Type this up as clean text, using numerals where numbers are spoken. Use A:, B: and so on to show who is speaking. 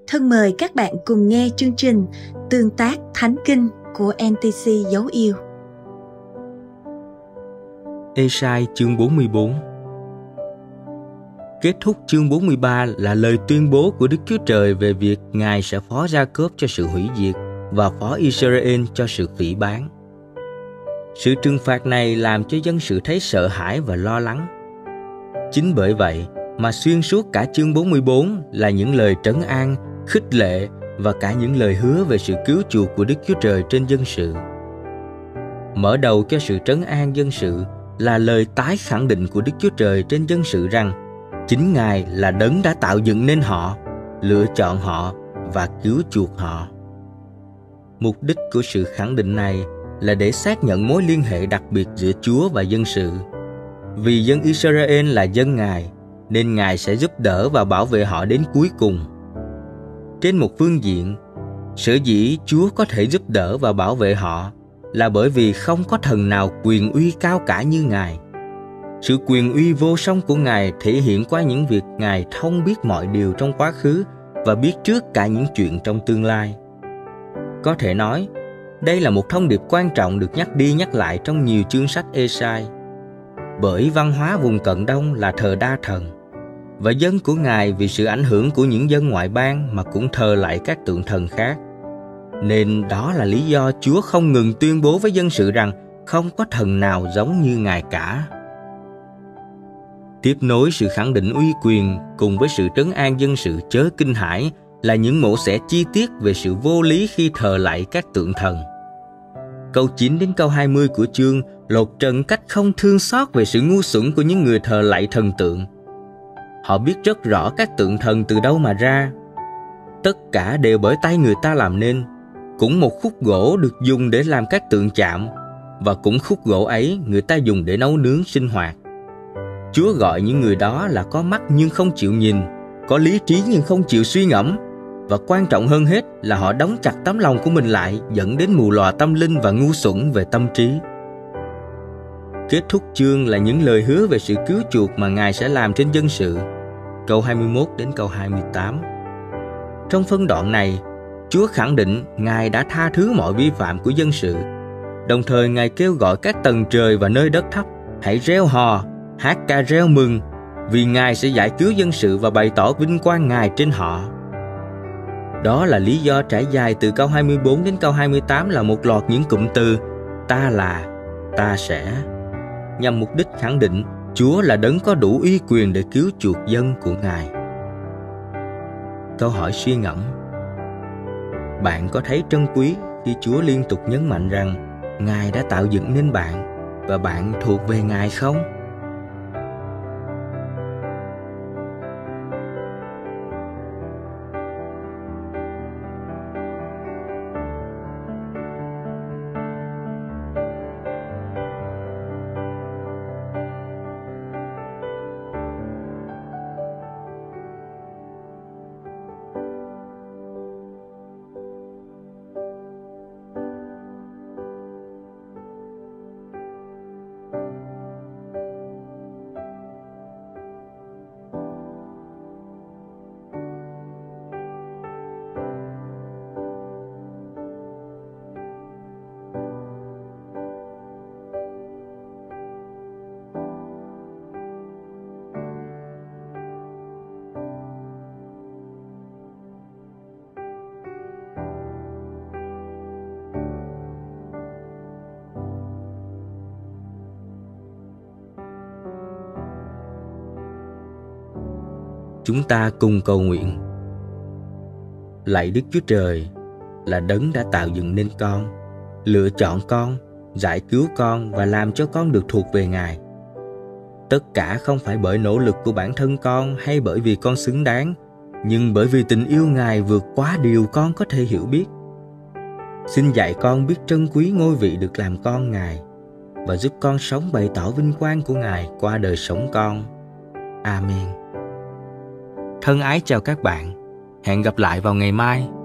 A: thân mời các bạn cùng nghe chương trình Tương tác Thánh Kinh của NTC Dấu Yêu.
B: Ê-sai chương 44. Kết thúc chương 43 là lời tuyên bố của Đức Chúa Trời về việc Ngài sẽ phó Gia-cốp cho sự hủy diệt và phó Israel cho sự phỉ báng. Sự trừng phạt này làm cho dân sự thấy sợ hãi và lo lắng. Chính bởi vậy mà xuyên suốt cả chương 44 là những lời trấn an, khích lệ và cả những lời hứa về sự cứu chuộc của Đức Chúa Trời trên dân sự. Mở đầu cho sự trấn an dân sự là lời tái khẳng định của Đức Chúa Trời trên dân sự rằng chính Ngài là đấng đã tạo dựng nên họ, lựa chọn họ và cứu chuộc họ. Mục đích của sự khẳng định này là để xác nhận mối liên hệ đặc biệt giữa Chúa và dân sự. Vì dân Israel là dân Ngài, nên Ngài sẽ giúp đỡ và bảo vệ họ đến cuối cùng. Trên một phương diện, sở dĩ Chúa có thể giúp đỡ và bảo vệ họ là bởi vì không có thần nào quyền uy cao cả như Ngài. Sự quyền uy vô song của Ngài thể hiện qua những việc Ngài thông biết mọi điều trong quá khứ và biết trước cả những chuyện trong tương lai. Có thể nói, đây là một thông điệp quan trọng được nhắc đi nhắc lại trong nhiều chương sách Ê-sai. Bởi văn hóa vùng Cận Đông là thờ đa thần, và dân của Ngài vì sự ảnh hưởng của những dân ngoại bang mà cũng thờ lại các tượng thần khác. Nên đó là lý do Chúa không ngừng tuyên bố với dân sự rằng không có thần nào giống như Ngài cả. Tiếp nối sự khẳng định uy quyền cùng với sự trấn an dân sự chớ kinh hãi là những mổ xẻ chi tiết về sự vô lý khi thờ lại các tượng thần. Câu 9 đến câu 20 của chương lột trần cách không thương xót về sự ngu xuẩn của những người thờ lạy thần tượng. Họ biết rất rõ các tượng thần từ đâu mà ra. Tất cả đều bởi tay người ta làm nên. Cũng một khúc gỗ được dùng để làm các tượng chạm, và cũng khúc gỗ ấy người ta dùng để nấu nướng sinh hoạt. Chúa gọi những người đó là có mắt nhưng không chịu nhìn, có lý trí nhưng không chịu suy ngẫm, và quan trọng hơn hết là họ đóng chặt tấm lòng của mình lại, dẫn đến mù lòa tâm linh và ngu xuẩn về tâm trí. Kết thúc chương là những lời hứa về sự cứu chuộc mà Ngài sẽ làm trên dân sự, câu 21 đến câu 28. Trong phân đoạn này, Chúa khẳng định Ngài đã tha thứ mọi vi phạm của dân sự. Đồng thời Ngài kêu gọi các tầng trời và nơi đất thấp hãy reo hò, hát ca reo mừng, vì Ngài sẽ giải cứu dân sự và bày tỏ vinh quang Ngài trên họ. Đó là lý do trải dài từ câu 24 đến câu 28 là một loạt những cụm từ ta là, ta sẽ, nhằm mục đích khẳng định Chúa là đấng có đủ uy quyền để cứu chuộc dân của Ngài. Câu hỏi suy ngẫm: bạn có thấy trân quý khi Chúa liên tục nhấn mạnh rằng Ngài đã tạo dựng nên bạn và bạn thuộc về Ngài không? Chúng ta cùng cầu nguyện. Lạy Đức Chúa Trời, là đấng đã tạo dựng nên con, lựa chọn con, giải cứu con và làm cho con được thuộc về Ngài. Tất cả không phải bởi nỗ lực của bản thân con hay bởi vì con xứng đáng, nhưng bởi vì tình yêu Ngài vượt quá điều con có thể hiểu biết. Xin dạy con biết trân quý ngôi vị được làm con Ngài và giúp con sống bày tỏ vinh quang của Ngài qua đời sống con. Amen. Thân ái chào các bạn. Hẹn gặp lại vào ngày mai.